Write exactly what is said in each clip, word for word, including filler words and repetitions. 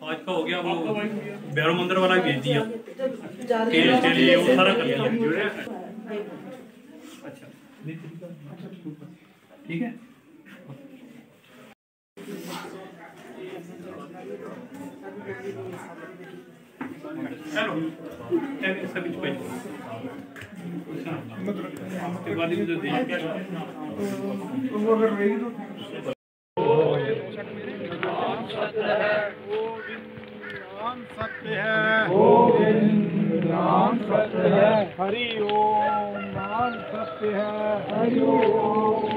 आज का हो गया, वो भैरव मंदिर वाला भेज दिया के लिए, वो सारा कर दिया। अच्छा ठीक है। चलो सभी सत्य है, गोविंद नाम सत्य है, हरि ओम नाम सत्य है, हरि ओम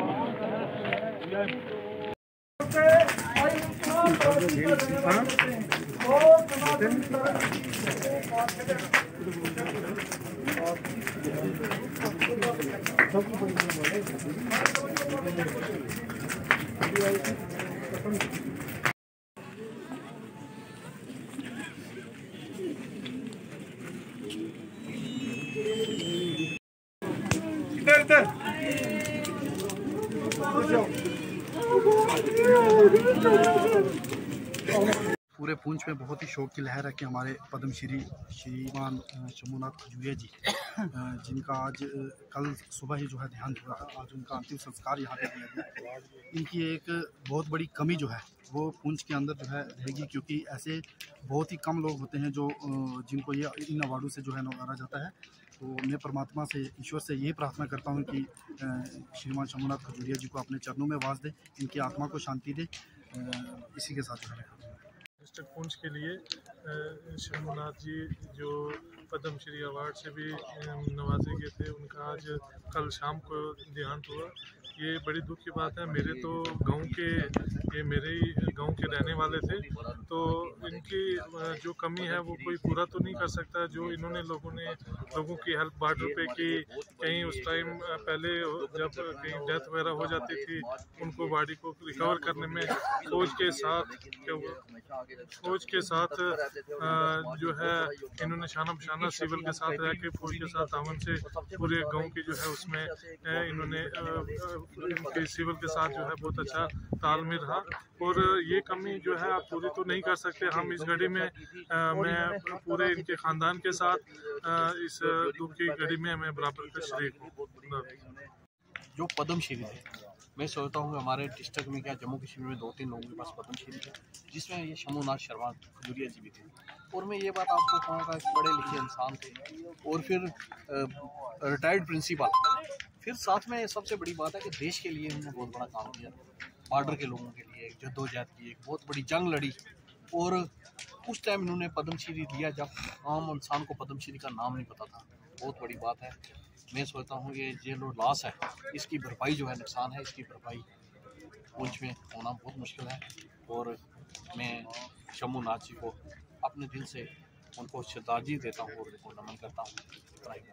पूरे पुंछ में बहुत ही शौक की लहर है कि हमारे पद्मश्री श्रीमान शंभूनाथ खजूरिया जी, जिनका आज कल सुबह ही जो है देहांत हुआ, आज उनका अंतिम संस्कार यहाँ पे किया गया। इनकी एक बहुत बड़ी कमी जो है वो पुंछ के अंदर जो है रहेगी, क्योंकि ऐसे बहुत ही कम लोग होते हैं जो जिनको ये इन अवार्डों से जो है नवारा जाता है। तो मैं परमात्मा से, ईश्वर से यही प्रार्थना करता हूँ कि श्रीमान शंभूनाथ खजूरिया जी को अपने चरणों में वास दे, इनकी आत्मा को शांति दे। इसी के साथ जो है डिस्ट्रिक्ट पुंछ के लिए शंभूनाथ जी जो पद्मश्री अवार्ड से भी नवाजे गए थे, उनका आज कल शाम को देहांत हुआ। ये बड़ी दुख की बात है। मेरे तो गांव के, ये मेरे ही गांव के रहने वाले थे, तो इनकी जो कमी है वो कोई पूरा तो नहीं कर सकता। जो इन्होंने लोगों ने लोगों की हेल्प बॉर्डर पे की, कहीं उस टाइम पहले जब कहीं डेथ वगैरह हो जाती थी, उनको बॉडी को रिकवर करने में फौज के साथ फौज के साथ जो है इन्होंने शाना बशाना सिविल के साथ रह के फौज के साथ तावन से पूरे गांव की जो है उसमें इन्होंने इनके सिविल के साथ जो है बहुत अच्छा तालमेल रहा। और ये कमी जो है आप पूरी तो नहीं कर सकते। हम इस घड़ी में आ, मैं पूरे इनके ख़ानदान के साथ आ, इस दुख की घड़ी में मैं बराबर का शरीक हूँ। जो पद्मश्री है, मैं सोचता हूँ हमारे डिस्ट्रिक्ट में क्या जम्मू कश्मीर में दो तीन लोगों के पास पद्मश्री है, जिसमें ये शंभूनाथ शर्मा खजूरिया जी भी थे। और मैं ये बात आपको कहूँगा, एक पढ़े लिखे इंसान थे और फिर रिटायर्ड प्रिंसिपल। फिर साथ में सबसे बड़ी बात है कि देश के लिए उन्होंने बहुत बड़ा काम किया, बॉर्डर के लोगों के लिए जद्दोजहद की, एक बहुत बड़ी जंग लड़ी। और उस टाइम इन्होंने पद्मश्री लिया जब आम इंसान को पद्मश्री का नाम नहीं पता था। बहुत बड़ी बात है। मैं सोचता हूँ ये जो लॉस है, इसकी भरपाई जो है, नुकसान है, इसकी भरपाई पुंछ में होना बहुत मुश्किल है। और मैं शंभूनाथ जी को अपने दिल से उनको श्रद्धांजलि देता हूँ और उनको नमन करता हूँ।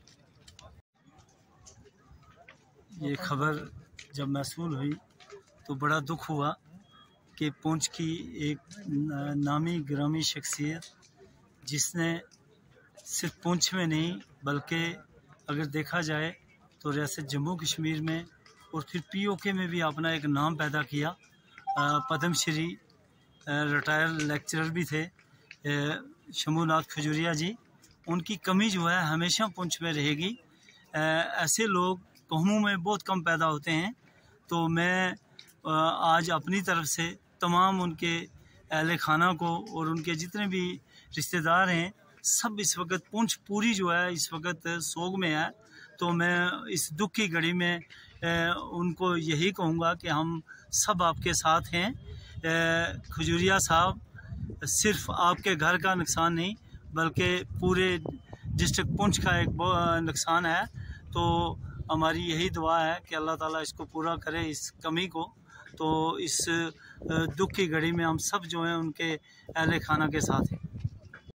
ये खबर जब मौसूल हुई तो बड़ा दुख हुआ कि पुंछ की एक नामी ग्रामी शख्सियत, जिसने सिर्फ पुंछ में नहीं बल्कि अगर देखा जाए तो रियासत जम्मू कश्मीर में और फिर पीओके में भी अपना एक नाम पैदा किया। पद्मश्री रिटायर लेक्चरर भी थे शंभूनाथ खजूरिया जी। उनकी कमी जो है हमेशा पुंछ में रहेगी। ऐसे लोग कौमों में बहुत कम पैदा होते हैं। तो मैं आज अपनी तरफ से तमाम उनके अहले खाना को और उनके जितने भी रिश्तेदार हैं, सब इस वक्त पुंछ पूरी जो है इस वक्त सोग में है। तो मैं इस दुख की घड़ी में उनको यही कहूँगा कि हम सब आपके साथ हैं। खजूरिया साहब, सिर्फ आपके घर का नुकसान नहीं बल्कि पूरे डिस्ट्रिक्ट पुंछ का एक नुकसान है। तो हमारी यही दुआ है कि अल्लाह ताला इसको पूरा करे, इस कमी को। तो इस दुख की घड़ी में हम सब जो हैं उनके अहले खाना के साथ हैं।